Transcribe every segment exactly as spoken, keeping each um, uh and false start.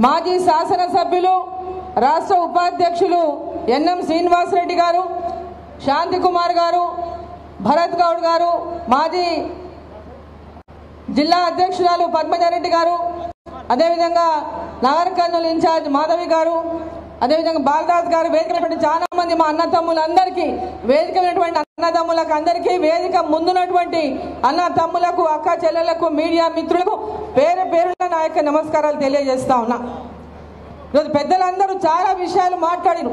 మాజీ శాసనసభ్యులు రాష్ట్ర ఉపాధ్యక్షులు ఎన్ఎం శ్రీనివాసరెడ్డి గారు, శాంతి కుమార్ గారు, భరత్ గౌడ్ గారు, మాజీ జిల్లా అధ్యక్షురాలు పద్మజారెడ్డి గారు, అదేవిధంగా నగర కర్నూలు ఇన్ఛార్జ్ మాధవి గారు, అదేవిధంగా బాలరాజ్ గారు, వేదికైనటువంటి చాలా మంది మా అన్నతమ్ములందరికీ, వేదికైనటువంటి అన్నదమ్ములకు అందరికీ, వేదిక ముందున్నటువంటి అన్న తమ్ములకు, అక్క చెల్లెలకు, మీడియా మిత్రులకు పేరు పేరున నా యొక్క నమస్కారాలు తెలియజేస్తా ఉన్నా. ఈరోజు పెద్దలందరూ చాలా విషయాలు మాట్లాడిరు.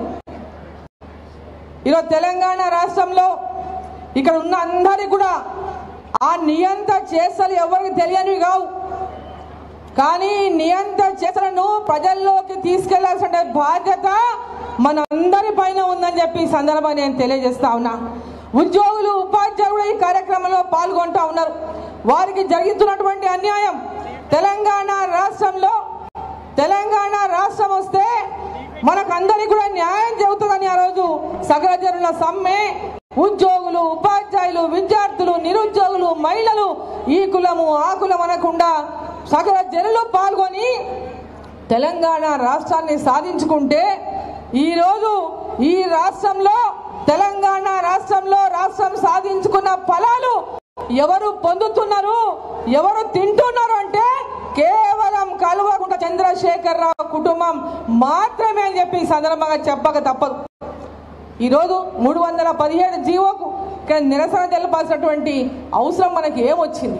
ఈరోజు తెలంగాణ రాష్ట్రంలో ఇక్కడ ఉన్న అందరికీ కూడా ఆ నియంత చేసలు ఎవరికి తెలియనివి కావు. కానీ నియంత చేసలను ప్రజల్లోకి తీసుకెళ్లాల్సిన బాధ్యత మనందరి పైన ఉందని చెప్పి ఈ సందర్భంగా నేను తెలియజేస్తా ఉన్నా. ఉద్యోగులు, ఉపాధ్యాయులు ఈ కార్యక్రమంలో పాల్గొంటా ఉన్నారు. వారికి జరుగుతున్నటువంటి అన్యాయం, తెలంగాణ రాష్ట్రంలో తెలంగాణ రాష్ట్రం వస్తే మనకందరికీ కూడా న్యాయం జరుగుతుందని ఆ రోజు సకల జనుల సమ్మె ఉద్యోగులు, ఉపాధ్యాయులు, విద్యార్థులు, నిరుద్యోగులు, మహిళలు, ఈ కులము ఆ కులం అనకుండా సకల జనులు పాల్గొని తెలంగాణ రాష్ట్రాన్ని సాధించుకుంటే ఈరోజు ఈ రాష్ట్రంలో తెలంగాణ రాష్ట్రంలో రాష్ట్రం సాధించుకున్న ఫలాలు ఎవరు పొందుతున్నారు, ఎవరు తింటున్నారు అంటే కేవలం కల్వకుంట్ల చంద్రశేఖరరావు కుటుంబం మాత్రమే అని చెప్పి సందర్భంగా చెప్పక తప్పదు. ఈరోజు మూడు వందల పదిహేడు జీవోకు నిరసన తెలపాల్సినటువంటి అవసరం మనకి ఏమొచ్చింది?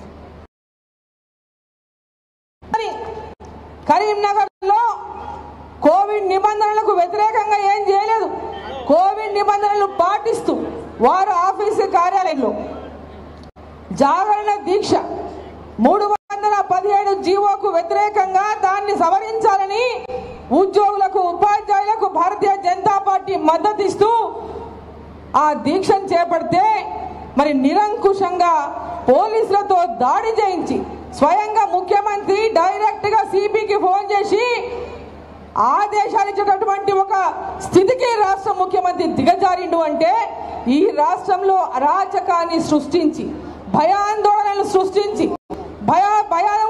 కరీంనగర్ లో కోవిడ్ నిబంధనలకు వ్యతిరేకంగా ఏం చేయలేదు. కోవిడ్ నిబంధనలు పాటిస్తూ వారు ఆఫీసు కార్యాలయంలో జాగరణ దీక్ష మూడు వందల పదిహేడు జీవోకు వ్యతిరేకంగా దాన్ని సవరించాలని ఉద్యోగులకు, ఉపాధ్యాయులకు భారతీయ జనతా పార్టీ మద్దతు ఇస్తూ ఆ దీక్షను చేపడితే మరి నిరంకుశంగా పోలీసులతో దాడి చేయించి స్వయంగా ముఖ్యమంత్రి డైరెక్ట్ గా సిపికి ఫోన్ చేసి ఆదేశాలు ఇచ్చేటటువంటి ఒక స్థితికి రాష్ట్ర ముఖ్యమంత్రి దిగజారిండు అంటే ఈ రాష్ట్రంలో అరాచకాన్ని సృష్టించి, భయాందోళనలు సృష్టించి, భయ భయాలను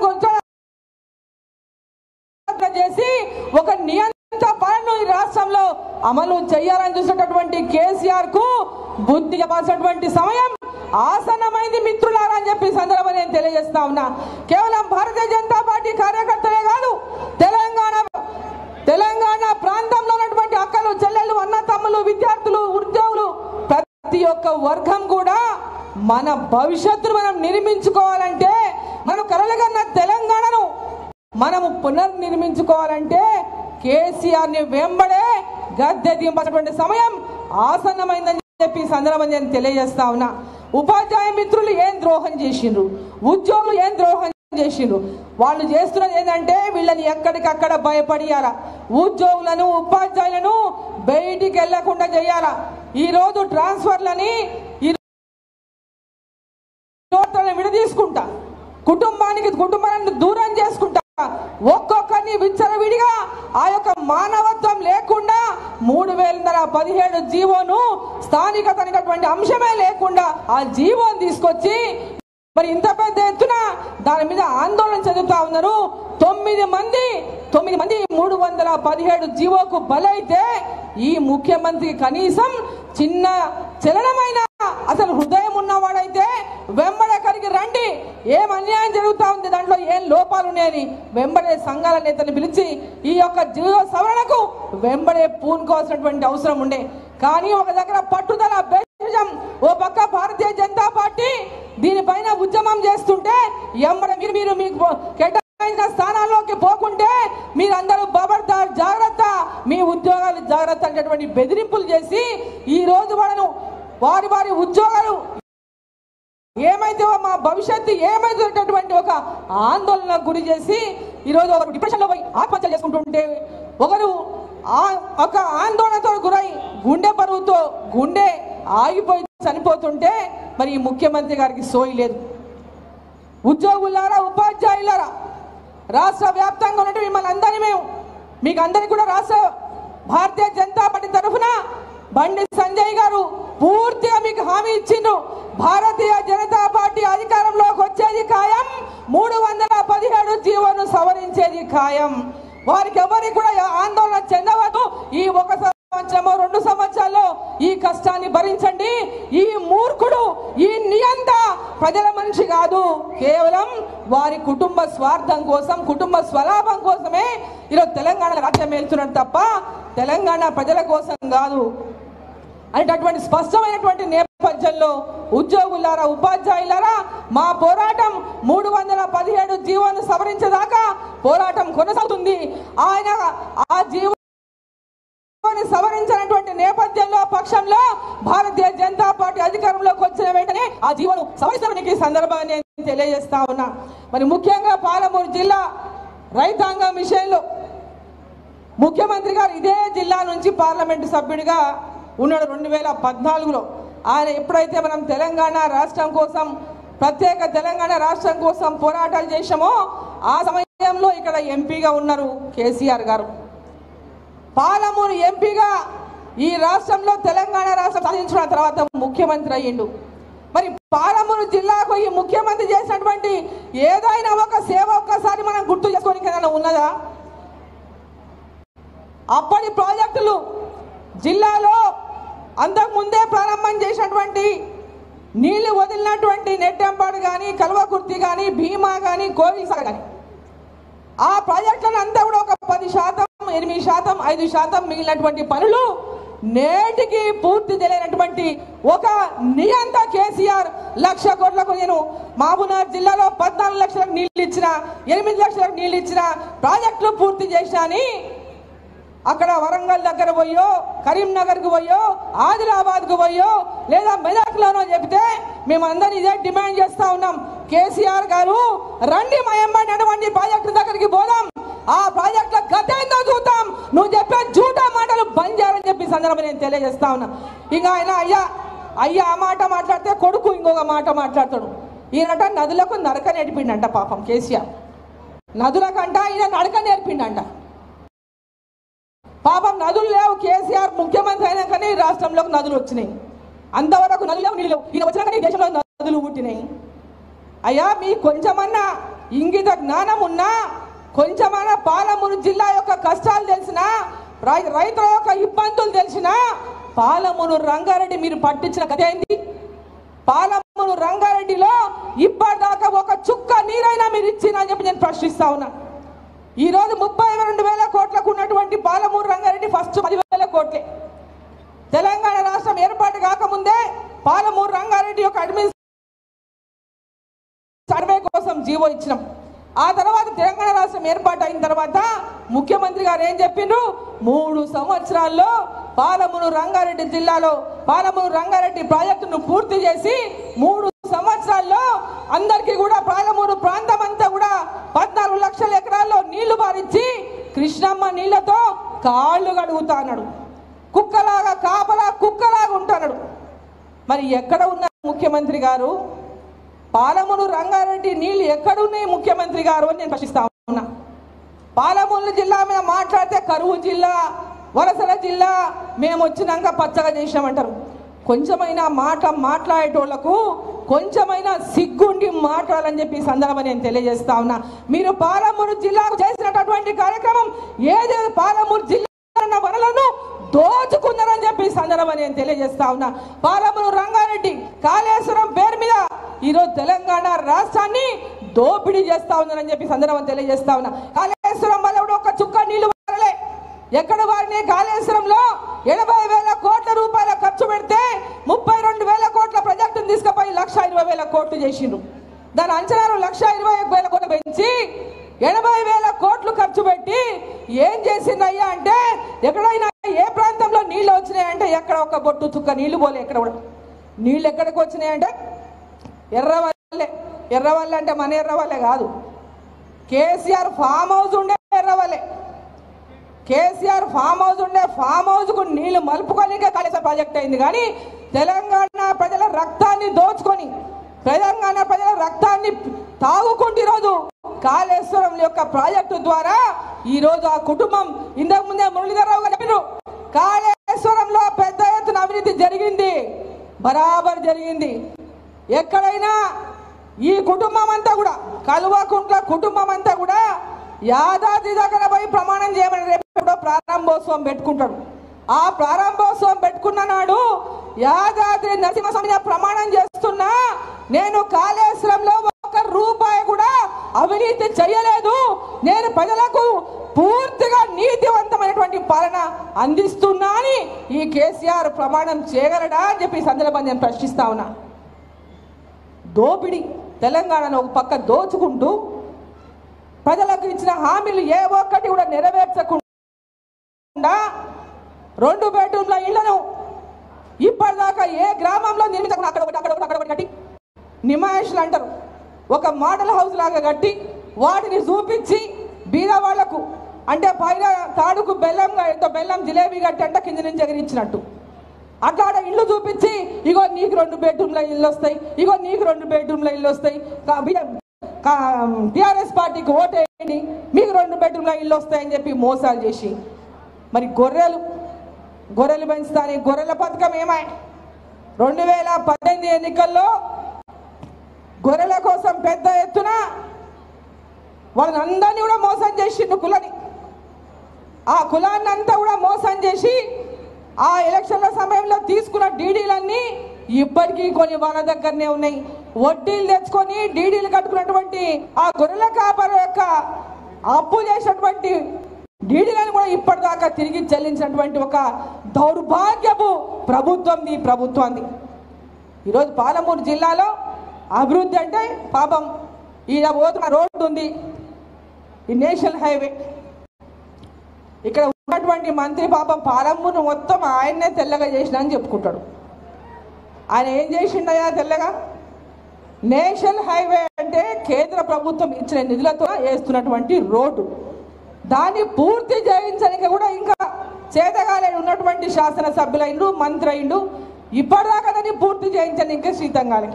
చేసి ఒక నియంత్రణ పాలనను ఈ రాష్ట్రంలో అమలు చేయాలని చూసేటటువంటి కేసీఆర్ కు బుద్ధి చెప్పాల్సినటువంటి సమయం ఆసన్నమైంది మిత్రులారా అని చెప్పి సందర్భంగా నేను తెలియజేస్తా ఉన్నా. కేవలం భారతీయ జనతా పార్టీ కార్యకర్తలే కాదు, తెలంగాణ తెలంగాణ ప్రాంతంలో ఉన్నటువంటి అక్కలు, చెల్లెళ్ళు, అన్న తమ్ములు, విద్యార్థులు, ఉద్యోగులు, ప్రతి ఒక్క వర్గం కూడా మన భవిష్యత్తును మనం నిర్మించుకోవాలంటే, మనం కలలుగన్న తెలంగాణను మనము పునర్నిర్మించుకోవాలంటే కేసీఆర్ ని వెంబడే గద్దె దింపేటువంటి సమయం ఆసన్నమైందని చెప్పి సందర్భం నేను తెలియజేస్తా ఉన్నా. ఉపాధ్యాయ మిత్రులు ఏం ద్రోహం చేసిండ్రు, ఉద్యోగులు ఏం ద్రోహం చేసిండ్రు, వాళ్ళు చేస్తున్నది ఏంటంటే వీళ్ళని ఎక్కడికక్కడ భయపడియాలా, ఉద్యోగులను, ఉపాధ్యాయులను బయటికి వెళ్లకుండా చేయాలా. ఈ రోజు ట్రాన్స్ఫర్లని విడదీసుకుంటా, కుటుంబానికి కుటుంబాలను దూరం చేసుకుంటా, ఒక్కొక్కరిని విచ్చలవిడిగా ఆ యొక్క మానవత్వం లేకుండా మూడు వేల పదిహేడు జీవోను స్థానికత అనేటువంటి అంశమే లేకుండా ఆ జీవోను తీసుకొచ్చి మరి ఇంత పెద్ద ఎత్తున దాని మీద ఆందోళన చెందుతా ఉన్నారు. తొమ్మిది మంది తొమ్మిది మంది మూడు వందల పదిహేడు జీవోకు బలైతే ఈ ముఖ్యమంత్రి కనీసం చిన్న చలనమైన అసలు హృదయం ఉన్నవాడైతే వెంబడే కడిగి రండి, ఏం అన్యాయం జరుగుతా ఉంది, దాంట్లో ఏం లోపాలు ఉన్నాయని వెంబడే సంఘాల నేతలు పిలిచి ఈ యొక్క జీవో సవరణకు వెంబడే పూనుకోవాల్సినటువంటి అవసరం ఉండే. కానీ ఒక దగ్గర పట్టుదల, బేజం, ఓ పక్క భారతీయ జనతా పార్టీ దీనిపైన ఉద్యమం చేస్తుంటే ఎంబడే మీరు మీరు మీకు కేటాయించిన స్థానాల్లోకి పోకుంటే మీరందరూ బబర్దార్, జాగ్రత్త, మీ ఉద్యోగాలు జాగ్రత్త అనేటువంటి బెదిరింపులు చేసి ఈ రోజు వాళ్ళను వారి వారి ఉద్యోగాలు ఏమైతే మా భవిష్యత్తు ఏమైతేటువంటి ఒక ఆందోళనకు గురి చేసి ఈరోజు ఒకరు డిప్రెషన్లో పోయి ఆత్మహత్యలు చేసుకుంటుంటే, ఒకరు ఒక ఆందోళనతో గురై గుండె బరువుతో గుండె ఆగిపోయి చనిపోతుంటే మరి ఈ ముఖ్యమంత్రి గారికి సోయి లేదు. ఉద్యోగులారా, ఉపాధ్యాయులారా, రాష్ట్ర వ్యాప్తంగా ఉన్నట్టు మిమ్మల్ని అందరినీ మేము మీకు అందరికీ కూడా రాష్ట్ర భారతీయ జనతా పార్టీ తరఫున బండి సంజయ్ గారు పూర్తిగా మీకు హామీ ఇచ్చిండ్రు. భారతీయ జనతా పార్టీ అధికారంలోకి వచ్చేది ఖాయం, మూడు వందల పదిహేడు జీవోను సవరించేది ఖాయం. వారికి ఎవరికి కూడా ఆందోళన చెందవద్దు. ఈ ఒక సంవత్సరమో రెండు సంవత్సరాల్లో ఈ కష్టాన్ని భరించండి. ఈ మూర్ఖుడు, ఈ నియంత ప్రజల మనిషి కాదు, కేవలం వారి కుటుంబ స్వార్థం కోసం, కుటుంబ స్వలాభం కోసమే ఈరోజు తెలంగాణ రాజ్యం వెళ్తున్నాడు తప్ప తెలంగాణ ప్రజల కోసం కాదు అనేటటువంటి స్పష్టమైనటువంటి నేపథ్యంలో ఉద్యోగులారా, ఉపాధ్యాయులారా, మా పోరాటం మూడు వందల పదిహేడు జీవోను సవరించేదాకా పోరాటం కొనసాగుతుంది. ఆయన ఆ జీవోని సవరించినటువంటి నేపథ్యంలో పక్షంలో భారతీయ జనతా పార్టీ అధికారంలోకి వచ్చిన వెంటనే ఆ జీవోను సవరించడానికి సందర్భాన్ని తెలియజేస్తా ఉన్నా. మరి ముఖ్యంగా పాలమూరు జిల్లా రైతాంగం విషయంలో ముఖ్యమంత్రి గారు ఇదే జిల్లా నుంచి పార్లమెంటు సభ్యుడిగా ఉన్నాడు. రెండు వేల పద్నాలుగులో ఆయన ఎప్పుడైతే మనం తెలంగాణ రాష్ట్రం కోసం, ప్రత్యేక తెలంగాణ రాష్ట్రం కోసం పోరాటాలు చేశామో ఆ సమయంలో ఇక్కడ ఎంపీగా ఉన్నారు కేసీఆర్ గారు. పాలమూరు ఎంపీగా ఈ రాష్ట్రంలో తెలంగాణ రాష్ట్రం సాధించిన తర్వాత ముఖ్యమంత్రి అయ్యిండు. మరి పాలమూరు జిల్లాకు ఈ ముఖ్యమంత్రి చేసినటువంటి ఏదైనా ఒక సేవ ఒక్కసారి మనం గుర్తు చేసుకోవడానికి ఏదైనా ఉన్నదా? అప్పటి ప్రాజెక్టులు జిల్లాలో అంతకుముందే ప్రారంభం చేసినటువంటి నీళ్లు వదిలినటువంటి నెట్టెంపాడు కానీ, కల్వకుర్తి కానీ, భీమా కానీ, కోవిల్సాగర్ కానీ ఆ ప్రాజెక్టులను అంతా కూడా ఒక పది శాతం, ఎనిమిది శాతం, ఐదు శాతం మిగిలినటువంటి పనులు నేటికి పూర్తి చేయలేనటువంటి ఒక నియంత కేసీఆర్ లక్ష కోట్లకు నేను మహబూబ్నగర్ జిల్లాలో పద్నాలుగు లక్షలకు నీళ్లు ఇచ్చిన, ఎనిమిది లక్షలకు నీళ్లు ఇచ్చిన, ప్రాజెక్టులు పూర్తి చేసినా అక్కడ వరంగల్ దగ్గర పోయో, కరీంనగర్కు పోయో, ఆదిలాబాద్కు పోయో లేదా మెదక్లోనో చెప్తే మేమందరం ఇదే డిమాండ్ చేస్తా ఉన్నాం. కేసీఆర్ గారు రండి మయంబడినటువంటి ప్రాజెక్టు దగ్గరికి పోదాం, ఆ ప్రాజెక్టుల గత ఏందో చూద్దాం, నువ్వు చెప్పే జూటా మాటలు బంద్ చేయాలని చెప్పి సందర్భం నేను తెలియజేస్తా ఉన్నా. ఇంకా ఆయన అయ్యా అయ్యా ఆ మాట మాట్లాడితే కొడుకు ఇంకొక మాట మాట్లాడతాడు. ఈయనట నదులకు నడక నేర్పిండంట. పాపం కేసీఆర్ నదులకంట ఈయన నడక నేర్పిండంట. పాపం నదులు లేవు. కేసీఆర్ ముఖ్యమంత్రి అయినాకనే రాష్ట్రంలోకి నదులు వచ్చినాయి. అంతవరకు నదులు లేవు, నీళ్ళు లేవు. ఈయన వచ్చినాకనే దేశంలో నదులు పుట్టినాయి. అయ్యా మీ కొంచెమన్నా ఇంగిత జ్ఞానం ఉన్నా, కొంచెమన్నా పాలమూరు జిల్లా యొక్క కష్టాలు తెలిసినా, రైతుల యొక్క ఇబ్బందులు తెలిసినా పాలమూరు రంగారెడ్డి మీరు పట్టించిన కథ ఏంది? పాలమూరు రంగారెడ్డిలో ఇప్పటిదాకా ఒక చుక్క నీరైనా మీరు ఇచ్చినా అని చెప్పి నేను ప్రశ్నిస్తా ఉన్నా. ఈ రోజు ముప్పై రెండు వేల కోట్లకు ఉన్నటువంటి పాలమూరు రంగారెడ్డి ఫస్ట్ పదివేల కోట్లే. తెలంగాణ రాష్ట్రం ఏర్పాటు కాకముందే పాలమూరు రంగారెడ్డి యొక్క అడ్మినిస్ట్రేషన్ సర్వే కోసం జీవో ఇచ్చినాం. ఆ తర్వాత తెలంగాణ రాష్ట్రం ఏర్పాటు అయిన తర్వాత ముఖ్యమంత్రి గారు ఏం చెప్పిండ్రు? మూడు సంవత్సరాల్లో పాలమూరు రంగారెడ్డి జిల్లాలో పాలమూరు రంగారెడ్డి ప్రాజెక్టును పూర్తి చేసి మూడు సంవత్సరాల్లో అందరికీ కూడా పాలమూరు ప్రాంతం అంతా కూడా పద్నాలుగు లక్షల ఎకరాల్లో నీళ్లు బారించి కృష్ణమ్మ నీళ్లతో కాళ్ళు కడుగుతా అన్నాడు. కుక్కలాగా కాపలా కుక్కలాగా ఉంటాడు. మరి ఎక్కడ ఉన్నారు ముఖ్యమంత్రి గారు? పాలమూరు రంగారెడ్డి నీళ్లు ఎక్కడున్నాయి ముఖ్యమంత్రి గారు అని నేను ప్రశ్నిస్తా ఉన్నా. పాలమూరు జిల్లా మీద మాట్లాడితే కరువు జిల్లా, వలసల జిల్లా, మేము వచ్చినాక పచ్చగా చేసామంటారు. కొంచెమైనా మాట మాట్లాడేటోళ్లకు కొంచెమైనా సిగ్గుండి మాట్లాడాలని చెప్పి సందర్భం నేను తెలియజేస్తా ఉన్నా. మీరు పాలమూరు జిల్లాకు చేసినటువంటి కార్యక్రమం ఏదేది పాలమూరు జిల్లా వనలను దోచుకున్నారని చెప్పి సందర్భం నేను తెలియజేస్తా ఉన్నా. పాలమూరు రంగారెడ్డి కాళేశ్వరం పేరు మీద ఈరోజు తెలంగాణ రాష్ట్రాన్ని దోపిడీ చేస్తా ఉన్నారని చెప్పి సందర్భం తెలియజేస్తా ఉన్నా. కాళేశ్వరం వల్ల కూడా ఒక చుక్క నీళ్లు వారలే. ఎక్కడ వారిని? కాళేశ్వరంలో ఎనభై వేల కోట్ల రూపాయల ఖర్చు పెడితే ముప్పై రెండు వేల కోట్ల ప్రాజెక్టును తీసుకుపోయి లక్ష ఇరవై వేల కోట్లు చేసిండ్రు. దాని అంచనాలు లక్ష ఇరవై వేల కోట్లు పెంచి ఎనభై వేల కోట్లు ఖర్చు పెట్టి ఏం చేసిందయ్యా అంటే, ఎక్కడైనా ఏ ప్రాంతంలో నీళ్లు వచ్చినాయంటే ఎక్కడ ఒక బొట్టు చుక్క నీళ్లు పోలే. ఎక్కడ కూడా నీళ్ళు ఎక్కడికి వచ్చినాయంటే ఎర్రవల్లే. ఎర్రవల్లి అంటే మన ఎర్రవల్లే కాదు, కేసీఆర్ ఫామ్ హౌస్ ఉండే ఎర్రవల్లే. కేసీఆర్ ఫామ్ హౌస్ ఉండే ఫామ్ హౌస్ కు నీళ్లు మలుపుకోనికే కాళేశ్వరం ప్రాజెక్ట్ అయింది. కానీ తెలంగాణ ప్రజల రక్తాన్ని దోచుకొని, తెలంగాణ ప్రజల రక్తాన్ని తాగుకుంటూ ఈరోజు కాళేశ్వరం యొక్క ప్రాజెక్టు ద్వారా ఈరోజు ఆ కుటుంబం, ఇంతకు ముందే మురళీధరరావు గారు చెప్పారు, కాళేశ్వరంలో పెద్ద ఎత్తున అవినీతి జరిగింది, బరాబర్ జరిగింది. ఎక్కడైనా ఈ కుటుంబం అంతా కూడా, కల్వకుంట్ల కుటుంబం అంతా కూడా యాదాద్రి దగ్గర పోయి ప్రమాణం చేయమని రేపు ప్రారంభోత్సవం పెట్టుకుంటాడు. ఆ ప్రారంభోత్సవం పెట్టుకున్న నాడు యాదాద్రి నరసింహస్వామి ప్రమాణం చేస్తున్నా, నేను కాళేశ్వరంలో ఒక రూపాయి కూడా అవినీతి చేయలేదు, నేను ప్రజలకు పూర్తిగా నీతివంతమైనటువంటి పాలన అందిస్తున్నా అని ఈ కేసీఆర్ ప్రమాణం చేయగలడా అని చెప్పి ఈ సందర్భంగా నేను ప్రశ్నిస్తా ఉన్నా. దోపిడి తెలంగాణను ఒక పక్క దోచుకుంటూ ప్రజలకు ఇచ్చిన హామీలు ఏ ఒక్కటి కూడా నెరవేర్చకుండా రెండు బెడ్రూమ్ల ఇళ్లను ఇప్పటిదాకా ఏ గ్రామంలో నిర్మించకుండా అక్కడ ఒకటి అక్కడ ఒకటి అక్కడ ఒకటి కట్టి నిమాయిషులు అంటారు, ఒక మోడల్ హౌస్ లాగా కట్టి వాటిని చూపించి బీద వాళ్లకు అంటే పైన తాడుకు బెల్లంగా ఎంతో బెల్లం జిలేబీ కట్టి అంటే కింద నుంచి ఎగిరించినట్టు అట్లా ఇల్లు చూపించి ఇగో నీకు రెండు బెడ్రూమ్ల ఇల్లు వస్తాయి, ఇగో నీకు రెండు బెడ్రూమ్ల ఇల్లు వస్తాయి, టిఆర్ఎస్ పార్టీకి ఓటేయండి మీకు రెండు బెడ్రూమ్ల ఇల్లు వస్తాయని చెప్పి మోసాలు చేసి మరి గొర్రెలు గొర్రెలు పెంచుతాని గొర్రెల పథకం ఏమాయి? రెండు వేల పద్దెనిమిది ఎన్నికల్లో గొర్రెల కోసం పెద్ద ఎత్తున వాళ్ళని అందరినీ కూడా మోసం చేసిండు కులని. ఆ కులాన్ని అంతా కూడా మోసం చేసి ఆ ఎలక్షన్ల సమయంలో తీసుకున్న డీడీలన్నీ ఇప్పటికీ కొన్ని వాళ్ళ దగ్గరనే ఉన్నాయి. వడ్డీలు తెచ్చుకొని డీడీలు కట్టుకున్నటువంటి ఆ గొర్రెల కాపరి యొక్క అప్పు చేసినటువంటి డీడీలను కూడా ఇప్పటిదాకా తిరిగి చెల్లించినటువంటి ఒక దౌర్భాగ్యపు ప్రభుత్వం ఈ ప్రభుత్వాన్ని. ఈరోజు పాలమూరు జిల్లాలో అభివృద్ధి అంటే పాపం ఈడ పోతున్న రోడ్డు ఉంది, ఈ నేషనల్ హైవే. ఇక్కడ ఉన్నటువంటి మంత్రి పాపం పాలమూరు మొత్తం ఆయన్నే తెల్లగా చేసిన అని చెప్పుకుంటాడు. ఆయన ఏం చేసిండయా తెల్లగా? నేషనల్ హైవే అంటే కేంద్ర ప్రభుత్వం ఇచ్చిన నిధులతో వేస్తున్నటువంటి రోడ్డు, దాన్ని పూర్తి చేయించడానికి కూడా ఇంకా చేతగాలేని ఉన్నటువంటి శాసనసభ్యులైండు మంత్రి అయిండు, ఇప్పటిదాకా దాన్ని పూర్తి చేయించడానికి ఇంకా శ్రీతంగాలే.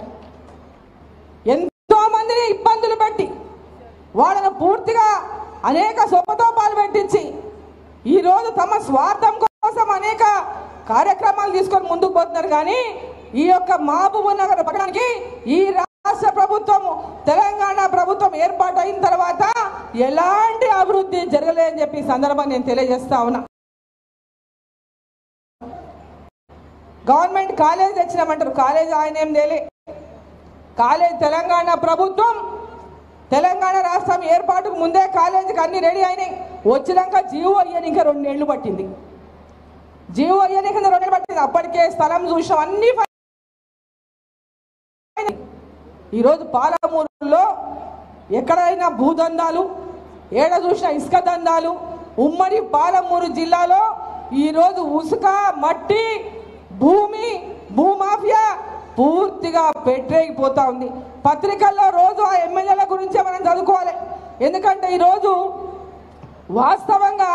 ఎంతో మందిని ఇబ్బందులు పెట్టి వాళ్ళను పూర్తిగా అనేక సొప్పతోపాలు పెట్టించి ఈరోజు తమ స్వార్థం కోసం అనేక కార్యక్రమాలు తీసుకొని ముందుకు పోతున్నారు. కానీ ఈ యొక్క మహబూబ్ నగర్ పట్టణానికి ఈ రాష్ట్ర ప్రభుత్వం తెలంగాణ ప్రభుత్వం ఏర్పాటు అయిన తర్వాత ఎలాంటి అభివృద్ధి జరగలేదని చెప్పి సందర్భంగా నేను తెలియజేస్తా ఉన్నా. గవర్నమెంట్ కాలేజ్ తెచ్చినామంటారు, కాలేజ్ ఆయన ఏం తేలే. కాలేజ్ తెలంగాణ ప్రభుత్వం తెలంగాణ రాష్ట్రం ఏర్పాటుకు ముందే కాలేజీకి అన్ని రెడీ అయినాయి. వచ్చినాక జీవో అయ్యనిక రెండేళ్లు పట్టింది, జీవో అయ్యనిక రెండేళ్ళు పట్టింది. అప్పటికే స్థలం చూసాం అన్ని. ఈరోజు పాలమూరులో ఎక్కడైనా భూదందాలు, ఏడ చూసిన ఇసుక దందాలు. ఉమ్మడి పాలమూరు జిల్లాలో ఈరోజు ఉసుక మట్టి భూమి భూమాఫియా పూర్తిగా పెట్టేగిపోతా ఉంది. పత్రికల్లో రోజు ఆ ఎమ్మెల్యేల గురించే మనం చదువుకోవాలి. ఎందుకంటే ఈరోజు వాస్తవంగా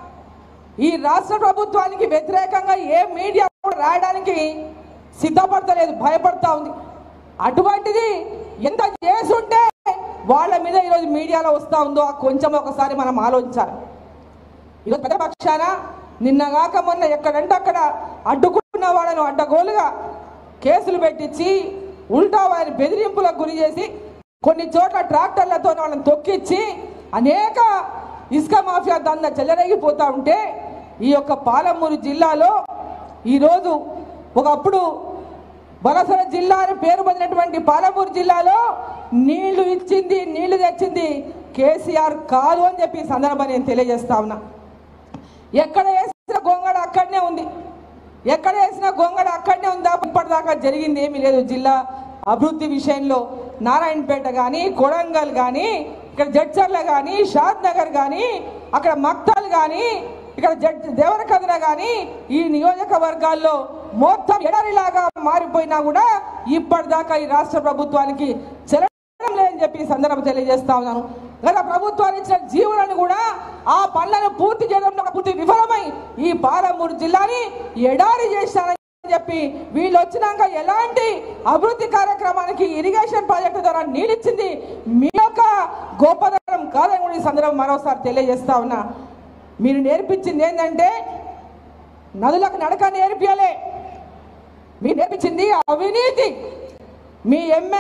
ఈ రాష్ట్ర ప్రభుత్వానికి వ్యతిరేకంగా ఏ మీడియా రాయడానికి సిద్ధపడతలేదు, భయపడతా ఉంది. అటువంటిది ఎంత చేసుంటే వాళ్ళ మీద ఈరోజు మీడియాలో వస్తూ ఉందో కొంచెం ఒకసారి మనం ఆలోచించాలి. ఈరోజు ప్రతిపక్షాన నిన్నగాక మొన్న ఎక్కడంటే అక్కడ అడ్డుకున్న వాళ్ళను అడ్డగోలుగా కేసులు పెట్టించి ఉల్టా వారిని బెదిరింపులకు గురి చేసి కొన్ని చోట్ల ట్రాక్టర్లతో వాళ్ళని తొక్కిచ్చి అనేక ఇసుక మాఫియా దంద చెలరేగిపోతూ ఉంటే ఈ యొక్క పాలమూరు జిల్లాలో ఈరోజు ఒకప్పుడు బలసర జిల్లా అని పేరు పొందినటువంటి పాలమూరు జిల్లాలో నీళ్లు ఇచ్చింది నీళ్లు తెచ్చింది కేసీఆర్ కాదు అని చెప్పి సందర్భాన్ని నేను తెలియజేస్తా ఉన్నా. ఎక్కడ వేసిన గొంగడ అక్కడనే ఉంది, ఎక్కడ వేసిన గొంగడ అక్కడనే ఉందా? ఇప్పటిదాకా జరిగింది ఏమీ లేదు. జిల్లా అభివృద్ధి విషయంలో నారాయణపేట కానీ కొడంగల్ కానీ ఇక్కడ జడ్చర్ల కానీ షాద్ నగర్ కానీ అక్కడ మక్తల్ కానీ ఇక్కడ జడ్ దేవరకద్ర కానీ ఈ నియోజకవర్గాల్లో మొత్తం ఎడరిలాగా మారిపోయినా కూడా ఇప్పటిదాకా ఈ రాష్ట్ర ప్రభుత్వానికి చెరడం లేదని చెప్పి సందర్భం తెలియజేస్తా ఉన్నాను. గత ప్రభుత్వాలు ఇచ్చిన జీవులను కూడా ఆ పనులను పూర్తి చేయడంలో పూర్తి విఫలమై ఈ పాలమూరు జిల్లాని ఎడారి చేశారని చెప్పి వీళ్ళు వచ్చినాక ఎలాంటి అభివృద్ధి కార్యక్రమానికి ఇరిగేషన్ ప్రాజెక్టు ద్వారా నీళ్ళిచ్చింది మీ యొక్క గొప్పదనం కాదని కూడా ఈ సందర్భం మరోసారి తెలియజేస్తా ఉన్నా. మీరు నేర్పించింది ఏంటంటే నదులకు నడక నేర్పియాలే, మీరు నేర్పించింది అవినీతి. మీ ఎమ్మెల్యేలకు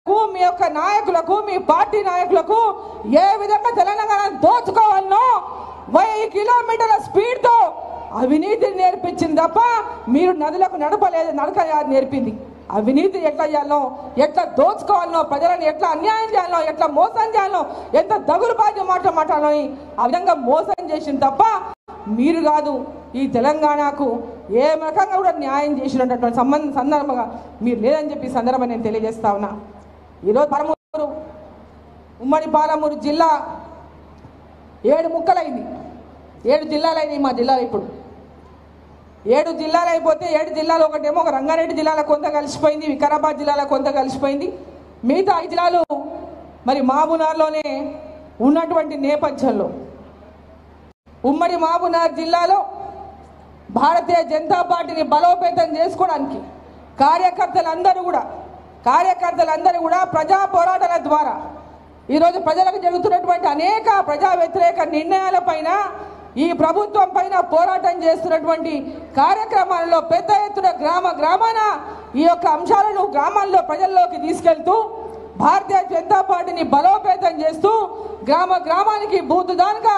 మీ యొక్క నాయకులకు మీ పార్టీ నాయకులకు ఏ విధంగా తెలంగాణ దోచుకోవాలనో వెయ్యి కిలోమీటర్ల స్పీడ్ తో అవినీతిని నేర్పించింది తప్ప మీరు నదులకు నడపలేదు, నడక నేర్పింది. అవినీతి ఎట్లా చేయాలనో, ఎట్లా దోచుకోవాలనో, ప్రజలను ఎట్లా అన్యాయం చేయాలనో, ఎట్లా మోసం చేయాలనో, ఎంత దగులు బాధ్య మాట మాట్లాడాలని ఆ విధంగా మోసం చేసింది తప్ప మీరు కాదు. ఈ తెలంగాణకు ఏ రకంగా కూడా న్యాయం చేసినటువంటి సంబంధ సందర్భంగా మీరు లేదని చెప్పి సందర్భం నేను తెలియజేస్తా ఉన్నా. ఈరోజు పాలమూరు, ఉమ్మడి పాలమూరు జిల్లా ఏడు ముక్కలైంది, ఏడు జిల్లాలైంది మా జిల్లాలో. ఇప్పుడు ఏడు జిల్లాలు అయిపోతే ఏడు జిల్లాలు ఒకటేమో ఒక రంగారెడ్డి జిల్లాలో కొంత కలిసిపోయింది, వికారాబాద్ జిల్లాలో కొంత కలిసిపోయింది, మిగతా ఐదు జిల్లాలు మరి మహబూబ్నగర్లోనే ఉన్నటువంటి నేపథ్యంలో ఉమ్మడి మహబూబ్నగర్ జిల్లాలో భారతీయ జనతా పార్టీని బలోపేతం చేసుకోవడానికి కార్యకర్తలందరూ కూడా కార్యకర్తలందరూ కూడా ప్రజా పోరాటాల ద్వారా ఈరోజు ప్రజలకు జరుగుతున్నటువంటి అనేక ప్రజా వ్యతిరేక నిర్ణయాలపైన ఈ ప్రభుత్వం పైన పోరాటం చేస్తున్నటువంటి కార్యక్రమాలలో పెద్ద ఎత్తున గ్రామ గ్రామాన ఈ యొక్క అంశాలను గ్రామాల్లో ప్రజల్లోకి తీసుకెళ్తూ భారతీయ జనతా పార్టీని బలోపేతం చేస్తూ గ్రామ గ్రామానికి బూతుదానుగా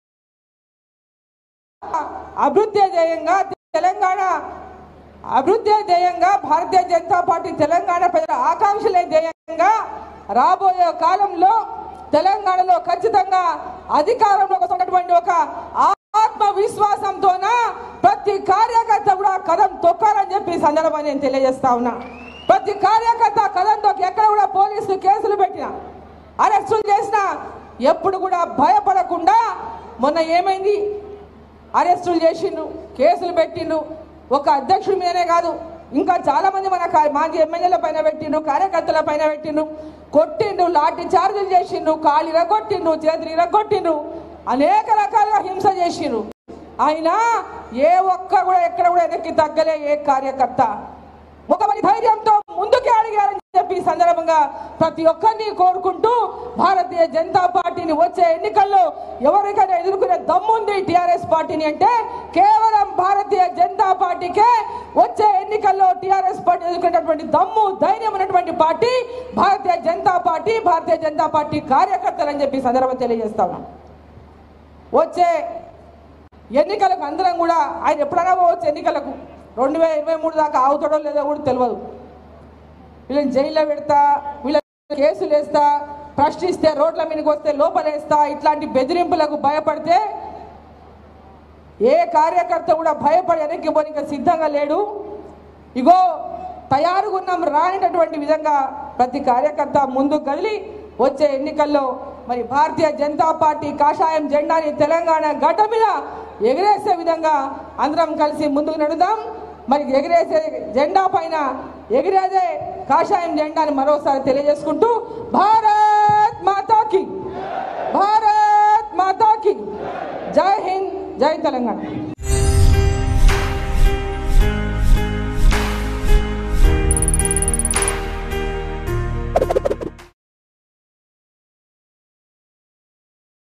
అభివృద్ధి ధ్యేయంగా తెలంగాణ అభివృద్ధి ధ్యేయంగా భారతీయ జనతా పార్టీ తెలంగాణ ప్రజల ఆకాంక్షలే ధ్యేయంగా రాబోయే కాలంలో తెలంగాణలో ఖచ్చితంగా అధికారంలోకి వస్తున్నటువంటి ఒక ఆత్మవిశ్వాసంతోన ప్రతి కార్యకర్త కూడా కదం తొక్కాలని చెప్పి సందర్భాన్ని నేను తెలియజేస్తా ఉన్నా. ప్రతి కార్యకర్త కదం తొక్కి ఎక్కడ కూడా పోలీసులు కేసులు పెట్టినా అరెస్టులు చేసినా ఎప్పుడు కూడా భయపడకుండా మొన్న ఏమైంది, అరెస్టులు చేసిండ్రు, కేసులు పెట్టిండ్రు. ఒక అధ్యక్షుడి మీదనే కాదు, ఇంకా చాలా మంది మన మాజీ ఎమ్మెల్యేల పైన పెట్టిండ్రు, కార్యకర్తల పైన పెట్టిండ్రు, కొట్టిండ్రు, లాఠీ చార్జీలు చేసిండ్రు, కాళ్ళు ఇరగొట్టిండ్రు, చేతులు ఇరగొట్టిండ్రు, అనేక రకాలుగా హింస చేసిండ్రు. అయినా ఏ ఒక్క కూడా ఎక్కడ కూడా వెనక్కి తగ్గలే ఏ కార్యకర్త. ఒక ధైర్యంతో ముందుకే అడిగారని చెప్పి సందర్భంగా ప్రతి ఒక్కరిని కోరుకుంటూ భారతీయ జనతా పార్టీని వచ్చే ఎన్నికల్లో ఎవరికైనా ఎదుర్కొనే దమ్ముంది టీఆర్ఎస్ పార్టీని అంటే కేవలం భారతీయ జనతా పార్టీకే వచ్చే ఎన్నికల్లో టీఆర్ఎస్ పార్టీ ఎదుర్కొనేటువంటి దమ్ము ధైర్యం ఉన్నటువంటి party Bharatiya Janata party, Bharatiya Janata party కార్యకర్తలు అని చెప్పి సందర్భం తెలియజేస్తా ఉన్నాం. వచ్చే ఎన్నికలకు అందరం కూడా ఆయన ఎప్పుడైనా పోవచ్చు ఎన్నికలకు, రెండు వేల ఇరవై మూడు దాకా అవుతాడో లేదో కూడా తెలియదు. వీళ్ళని జైల్లో పెడతా, వీళ్ళ కేసులు వేస్తా, ప్రశ్నిస్తే రోడ్ల మీదకి వస్తే లోపలేస్తా, ఇట్లాంటి బెదిరింపులకు భయపడితే ఏ కార్యకర్త కూడా భయపడి వెనక్కి పోనీకి సిద్ధంగా లేడు. ఇగో తయారుగా ఉన్నాం రానిటటువంటి విధంగా ప్రతి కార్యకర్త ముందుకు కదిలి వచ్చే ఎన్నికల్లో మరి భారతీయ జనతా పార్టీ కాషాయం జెండాని తెలంగాణ గడ్డ మీద ఎగిరేసే విధంగా అందరం కలిసి ముందుకు నడుద్దాం. మరి ఎగిరేసే జెండా పైన ఎగిరేదే కాషాయం జెండాని మరోసారి తెలియజేసుకుంటూ భారత్ మాతాకి, భారత్ మాతాకి, జై హింద్, జై తెలంగాణ.